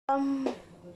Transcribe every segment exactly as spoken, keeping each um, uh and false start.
Um,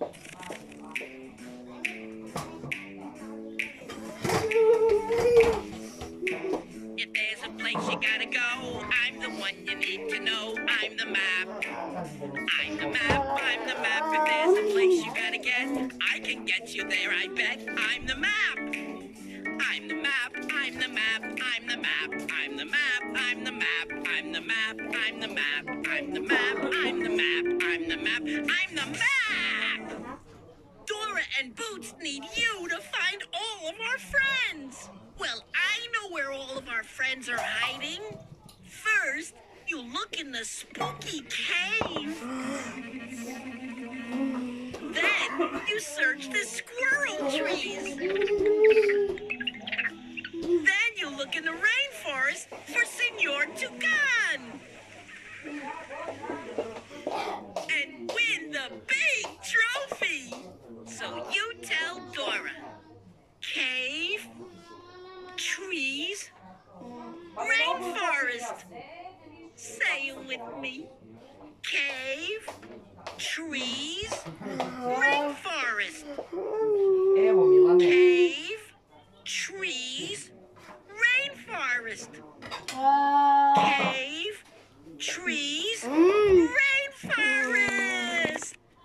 If there's a place you gotta go, I'm the one you need to know. I'm the map. I'm the map. I'm the map. If there's a place you gotta get, I can get you there, I bet. I'm the map. I'm the map. I'm the map. I'm the map. I'm the map. I'm the map. I'm the map. I'm the map. I'm the map. I'm the map. I'm the map. I'm the map. Dora and Boots need you to find all of our friends. Well, I know where all of our friends are hiding. First, you look in the spooky cave. Then, you search the squirrel trees. Then you look in the rainforest for Senor Tucan. And win the big trophy. So you tell Dora. Cave, trees, rainforest. Say it with me. Cave, trees, rainforest. Cave, trees, rainforest. uh, Cave, trees.